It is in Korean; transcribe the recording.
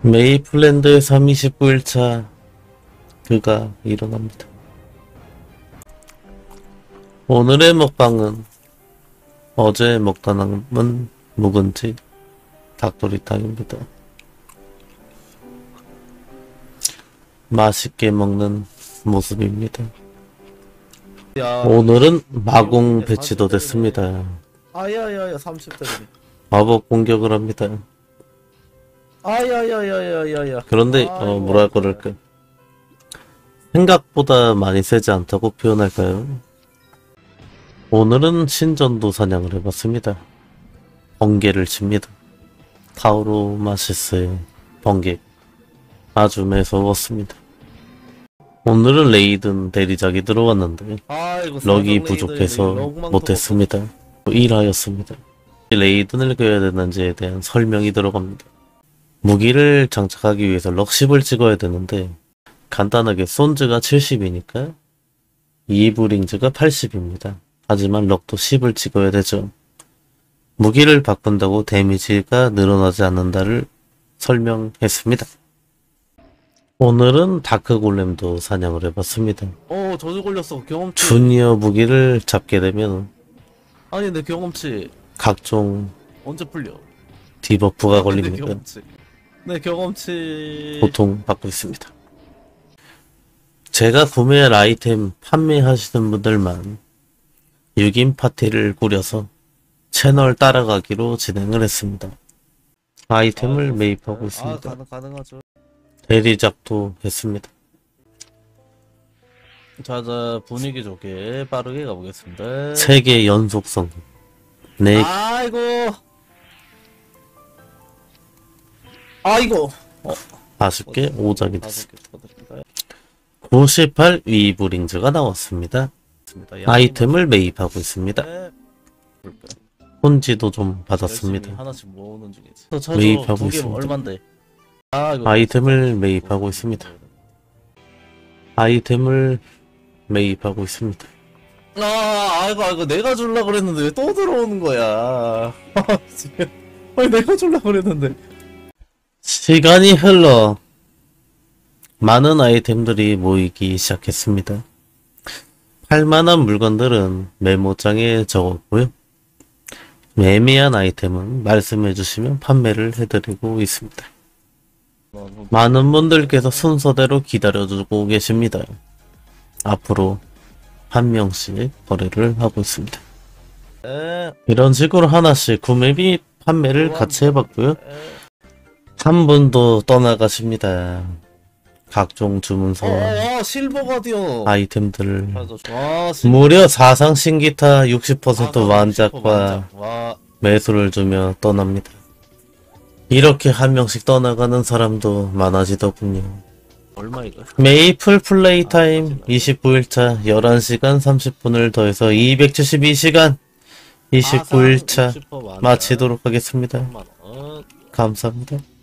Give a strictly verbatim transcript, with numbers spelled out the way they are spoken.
메이플랜드 삼백이십구 일차 그가 일어납니다. 오늘의 먹방은 어제 먹다 남은 묵은지 닭도리탕입니다. 맛있게 먹는 모습입니다. 야, 오늘은 마공 배치도 됐습니다. 아야야야 삼십 대들이. 마법 공격을 합니다. 아야야야야야야. 그런데 어, 뭐라 그럴까, 생각보다 많이 세지 않다고 표현할까요? 오늘은 신전도 사냥을 해봤습니다. 번개를 칩니다. 타오로 마시스의 번개 아주 매서웠습니다. 오늘은 레이든 대리작이 들어왔는데 아이고, 럭이 사정 부족해서 레이더들이 못했습니다. 일하였습니다. 레이든을 껴야 되는지에 대한 설명이 들어갑니다. 무기를 장착하기 위해서 럭 십을 찍어야 되는데 간단하게 손즈가 칠십이니까 이브링즈가 팔십입니다. 하지만 럭도 십을 찍어야 되죠. 무기를 바꾼다고 데미지가 늘어나지 않는다를 설명했습니다. 오늘은 다크골렘도 사냥을 해봤습니다. 어 저주 걸렸어. 경험치. 주니어 무기를 잡게 되면 아니 내 경험치 각종 언제 풀려? 디버프가 내 걸립니다. 경험치. 내 경험치. 고통받고 있습니다. 제가 구매할 아이템 판매하시는 분들만 육 인 파티를 꾸려서 채널 따라가기로 진행을 했습니다. 아이템을 아, 매입하고 아, 있습니다. 가능, 가능하죠. 대리작도 했습니다. 자자 분위기 좋게 빠르게 가보겠습니다. 세계 연속성 네 아이고. 아이고. 어, 아쉽게 오작이 다섯 됐습니다. 개 축하드립니다. 구십팔 위브링즈가 나왔습니다. 아이템을 매입하고 있습니다. 네. 혼지도 좀 받았습니다. 열심히 하나씩 모으는 중이지. 매입하고 두 개면 있습니다. 얼만데? 아, 이거 아이템을 매입하고 있습니다. 아이템을 매입하고 있습니다. 아, 아이고, 아이고, 내가 줄라 그랬는데 왜 또 들어오는 거야? 아니, 내가 줄라 그랬는데. 시간이 흘러 많은 아이템들이 모이기 시작했습니다. 팔만한 물건들은 메모장에 적었고요. 애매한 아이템은 말씀해 주시면 판매를 해드리고 있습니다. 많은 분들께서 순서대로 기다려주고 계십니다. 앞으로 한 명씩 거래를 하고 있습니다. 에, 이런 식으로 하나씩 구매 및 판매를 같이 해봤고요. 에. 한 분도 떠나가십니다. 각종 주문서와 어, 어, 실버 가디언. 아이템들을 와, 실버 무려 사상 신기타 육십 퍼센트 가디언 완작과 완작. 와, 매수를 주며 떠납니다. 이렇게 한 명씩 떠나가는 사람도 많아지더군요. 얼마 이거? 메이플 플레이 타임 이십구 일차 열한 시간 삼십 분을 더해서 이백칠십이 시간 이십구 일차 마치도록 하겠습니다. 삼만 원. 감사합니다.